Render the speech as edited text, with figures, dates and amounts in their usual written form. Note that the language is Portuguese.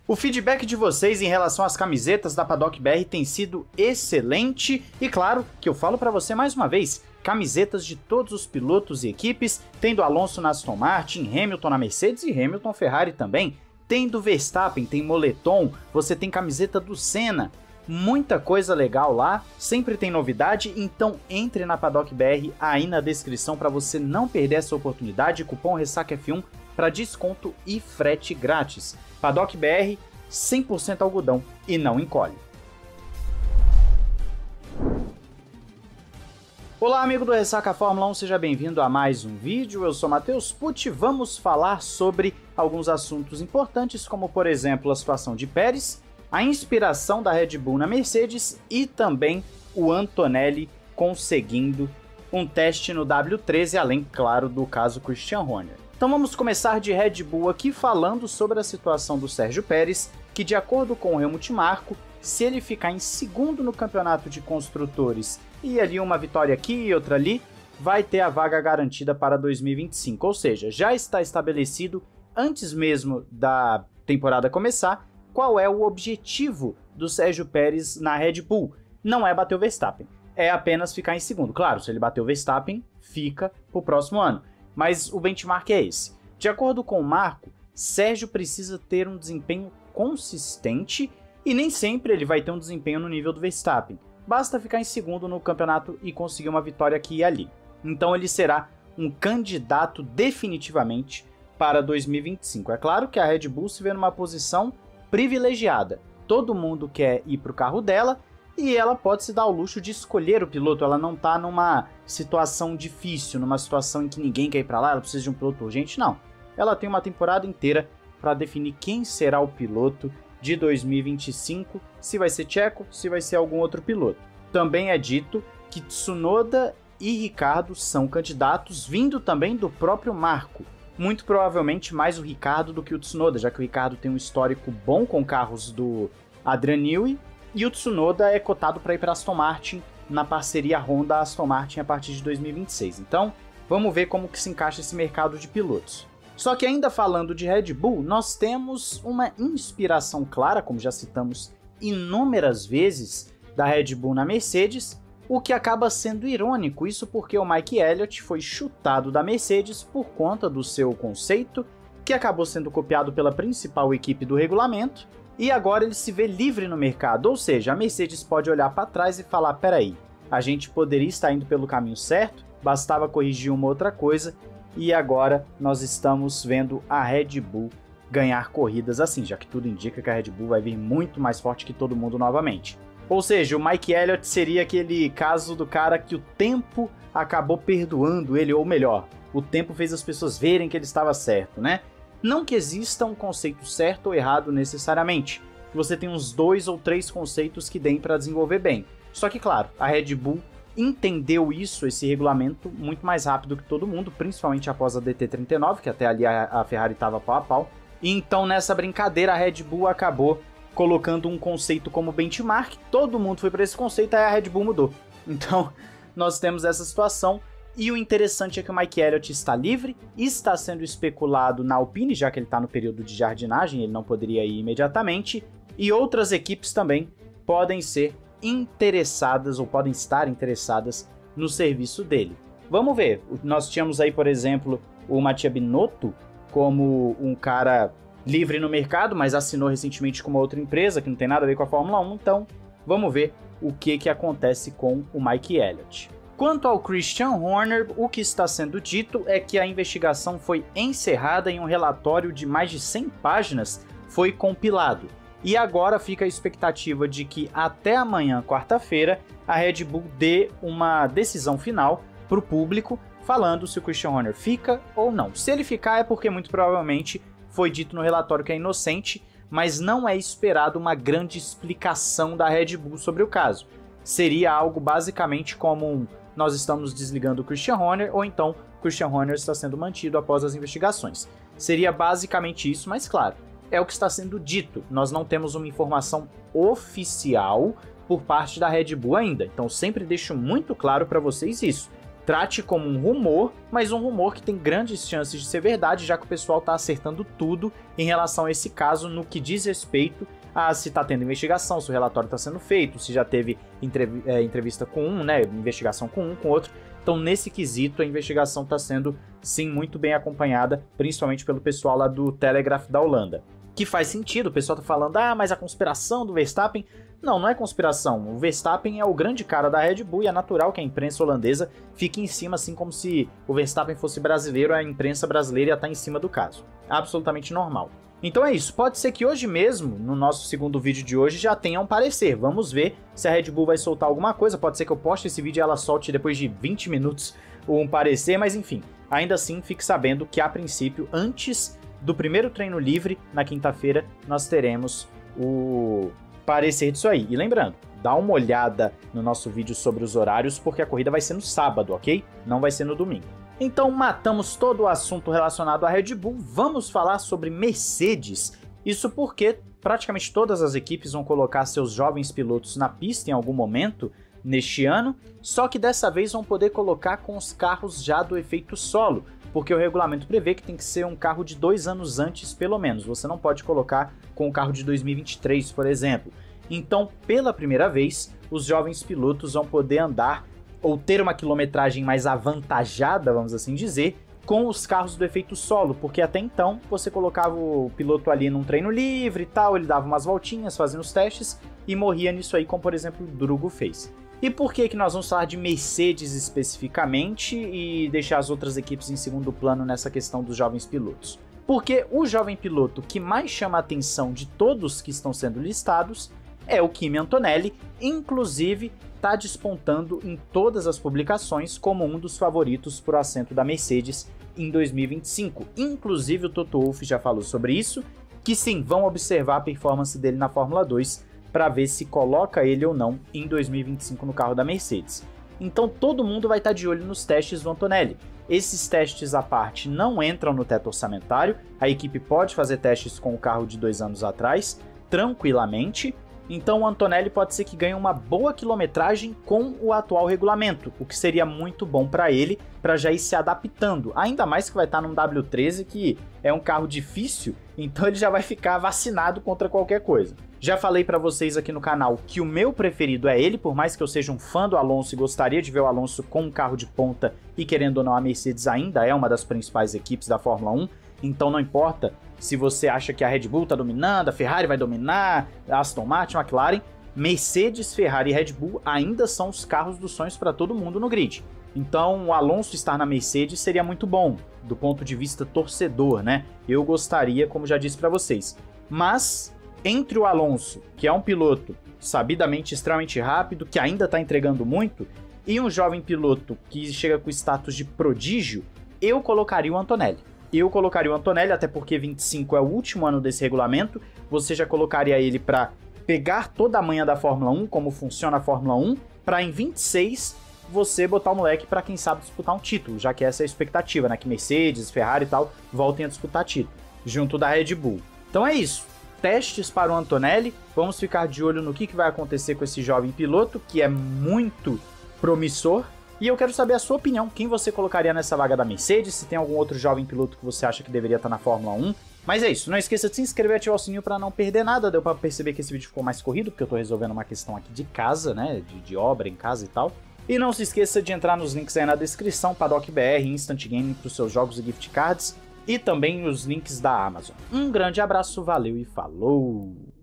O feedback de vocês em relação às camisetas da Paddock BR tem sido excelente e claro que eu falo para você mais uma vez, camisetas de todos os pilotos e equipes, tendo Alonso na Aston Martin, Hamilton na Mercedes e Hamilton Ferrari também, tem do Verstappen, tem moletom, você tem camiseta do Senna, muita coisa legal lá, sempre tem novidade, então entre na Paddock BR aí na descrição para você não perder essa oportunidade, cupom RessacaF1 para desconto e frete grátis. Paddock BR, 100% algodão e não encolhe. Olá amigo do Ressaca Fórmula 1, seja bem-vindo a mais um vídeo, eu sou Matheus Pucci, vamos falar sobre alguns assuntos importantes, como por exemplo a situação de Pérez, a inspiração da Red Bull na Mercedes e também o Antonelli conseguindo um teste no W13, além, claro, do caso Christian Horner. Então vamos começar de Red Bull aqui falando sobre a situação do Sérgio Pérez, que de acordo com o Helmut Marko, se ele ficar em segundo no campeonato de construtores e ali uma vitória aqui e outra ali, vai ter a vaga garantida para 2025, ou seja, já está estabelecido antes mesmo da temporada começar qual é o objetivo do Sérgio Pérez na Red Bull. Não é bater o Verstappen, é apenas ficar em segundo. Claro, se ele bater o Verstappen, fica para o próximo ano. Mas o benchmark é esse. De acordo com o Marko, Sérgio precisa ter um desempenho consistente e nem sempre ele vai ter um desempenho no nível do Verstappen. Basta ficar em segundo no campeonato e conseguir uma vitória aqui e ali. Então ele será um candidato definitivamente para 2025. É claro que a Red Bull se vê numa posição privilegiada. Todo mundo quer ir para o carro dela e ela pode se dar ao luxo de escolher o piloto, ela não está numa situação difícil, numa situação em que ninguém quer ir para lá, ela precisa de um piloto urgente, não. Ela tem uma temporada inteira para definir quem será o piloto de 2025, se vai ser Checo, se vai ser algum outro piloto. Também é dito que Tsunoda e Ricciardo são candidatos, vindo também do próprio Marko. Muito provavelmente mais o Ricciardo do que o Tsunoda, já que o Ricciardo tem um histórico bom com carros do Adrian Newey, e o Tsunoda é cotado para ir para Aston Martin na parceria Honda-Aston Martin a partir de 2026. Então, vamos ver como que se encaixa esse mercado de pilotos. Só que ainda falando de Red Bull, nós temos uma inspiração clara, como já citamos inúmeras vezes, da Red Bull na Mercedes, o que acaba sendo irônico, isso porque o Mike Elliott foi chutado da Mercedes por conta do seu conceito, que acabou sendo copiado pela principal equipe do regulamento, e agora ele se vê livre no mercado, ou seja, a Mercedes pode olhar para trás e falar, peraí, a gente poderia estar indo pelo caminho certo, bastava corrigir uma outra coisa, e agora nós estamos vendo a Red Bull ganhar corridas assim, já que tudo indica que a Red Bull vai vir muito mais forte que todo mundo novamente. Ou seja, o Mike Elliott seria aquele caso do cara que o tempo acabou perdoando ele, ou melhor, o tempo fez as pessoas verem que ele estava certo, né? Não que exista um conceito certo ou errado necessariamente, você tem uns 2 ou 3 conceitos que deem para desenvolver bem. Só que claro, a Red Bull entendeu isso, esse regulamento, muito mais rápido que todo mundo, principalmente após a DT39, que até ali a Ferrari estava pau a pau. E então nessa brincadeira a Red Bull acabou colocando um conceito como benchmark, todo mundo foi para esse conceito, aí a Red Bull mudou. Então nós temos essa situação. E o interessante é que o Mike Elliott está livre, está sendo especulado na Alpine, já que ele está no período de jardinagem, ele não poderia ir imediatamente, e outras equipes também podem ser interessadas ou podem estar interessadas no serviço dele. Vamos ver, nós tínhamos aí, por exemplo, o Mattia Binotto como um cara livre no mercado, mas assinou recentemente com uma outra empresa que não tem nada a ver com a Fórmula 1, então vamos ver o que acontece com o Mike Elliott. Quanto ao Christian Horner, o que está sendo dito é que a investigação foi encerrada e um relatório de mais de 100 páginas foi compilado. E agora fica a expectativa de que até amanhã, quarta-feira, a Red Bull dê uma decisão final para o público, falando se o Christian Horner fica ou não. Se ele ficar é porque muito provavelmente foi dito no relatório que é inocente, mas não é esperado uma grande explicação da Red Bull sobre o caso. Seria algo basicamente como nós estamos desligando o Christian Horner, ou então Christian Horner está sendo mantido após as investigações. Seria basicamente isso, mas claro, é o que está sendo dito. Nós não temos uma informação oficial por parte da Red Bull ainda, então sempre deixo muito claro para vocês isso. trate como um rumor, mas um rumor que tem grandes chances de ser verdade, já que o pessoal está acertando tudo em relação a esse caso no que diz respeito a se está tendo investigação, se o relatório está sendo feito, se já teve entrevista com um, né, investigação com um, com outro. Então, nesse quesito, a investigação está sendo, sim, muito bem acompanhada, principalmente pelo pessoal lá do Telegraph da Holanda. Que faz sentido, o pessoal tá falando, mas a conspiração do Verstappen... Não, não é conspiração, o Verstappen é o grande cara da Red Bull e é natural que a imprensa holandesa fique em cima, assim como se o Verstappen fosse brasileiro, a imprensa brasileira ia estar em cima do caso. Absolutamente normal. Então é isso, pode ser que hoje mesmo, no nosso segundo vídeo de hoje, já tenha um parecer. Vamos ver se a Red Bull vai soltar alguma coisa, pode ser que eu poste esse vídeo e ela solte depois de 20 minutos um parecer, mas enfim, ainda assim fique sabendo que a princípio, antes do primeiro treino livre, na quinta-feira, nós teremos o parecer disso aí. E lembrando, dá uma olhada no nosso vídeo sobre os horários, porque a corrida vai ser no sábado, ok? Não vai ser no domingo. Então matamos todo o assunto relacionado à Red Bull, vamos falar sobre Mercedes. Isso porque praticamente todas as equipes vão colocar seus jovens pilotos na pista em algum momento neste ano, só que dessa vez vão poder colocar com os carros já do efeito solo, porque o regulamento prevê que tem que ser um carro de 2 anos antes, pelo menos. Você não pode colocar com o carro de 2023, por exemplo. Então, pela primeira vez, os jovens pilotos vão poder andar ou ter uma quilometragem mais avantajada, vamos assim dizer, com os carros do efeito solo, porque até então você colocava o piloto ali num treino livre e tal, ele dava umas voltinhas fazendo os testes e morria nisso aí, como por exemplo o Drugo fez. E por que nós vamos falar de Mercedes especificamente e deixar as outras equipes em segundo plano nessa questão dos jovens pilotos? Porque o jovem piloto que mais chama a atenção de todos que estão sendo listados é o Kimi Antonelli, inclusive está despontando em todas as publicações como um dos favoritos para o assento da Mercedes em 2025. Inclusive o Toto Wolff já falou sobre isso, que sim, vão observar a performance dele na Fórmula 2 para ver se coloca ele ou não em 2025 no carro da Mercedes. Então todo mundo vai estar de olho nos testes do Antonelli. Esses testes à parte não entram no teto orçamentário, a equipe pode fazer testes com o carro de 2 anos atrás, tranquilamente. Então o Antonelli pode ser que ganhe uma boa quilometragem com o atual regulamento, o que seria muito bom para ele, para já ir se adaptando. Ainda mais que vai estar num W13, que é um carro difícil, então ele já vai ficar vacinado contra qualquer coisa. Já falei para vocês aqui no canal que o meu preferido é ele, por mais que eu seja um fã do Alonso e gostaria de ver o Alonso com um carro de ponta, e querendo ou não, a Mercedes ainda é uma das principais equipes da Fórmula 1, então não importa se você acha que a Red Bull está dominando, a Ferrari vai dominar, a Aston Martin, a McLaren, Mercedes, Ferrari e Red Bull ainda são os carros dos sonhos para todo mundo no grid. Então o Alonso estar na Mercedes seria muito bom, do ponto de vista torcedor, né? Eu gostaria, como já disse para vocês. Mas entre o Alonso, que é um piloto sabidamente extremamente rápido, que ainda está entregando muito, e um jovem piloto que chega com status de prodígio, eu colocaria o Antonelli. Eu colocaria o Antonelli, até porque 25 é o último ano desse regulamento, você já colocaria ele para pegar toda a manha da Fórmula 1, como funciona a Fórmula 1, para em 26 você botar o moleque para quem sabe disputar um título, já que essa é a expectativa, né, que Mercedes, Ferrari e tal voltem a disputar título, junto da Red Bull. Então é isso, testes para o Antonelli, vamos ficar de olho no que vai acontecer com esse jovem piloto, que é muito promissor. E eu quero saber a sua opinião, quem você colocaria nessa vaga da Mercedes, se tem algum outro jovem piloto que você acha que deveria estar na Fórmula 1. Mas é isso, não esqueça de se inscrever e ativar o sininho para não perder nada. Deu para perceber que esse vídeo ficou mais corrido, porque eu tô resolvendo uma questão aqui de casa, né, de obra em casa e tal. E não se esqueça de entrar nos links aí na descrição, Paddock BR, Instant Gaming para os seus jogos e gift cards, e também os links da Amazon. Um grande abraço, valeu e falou!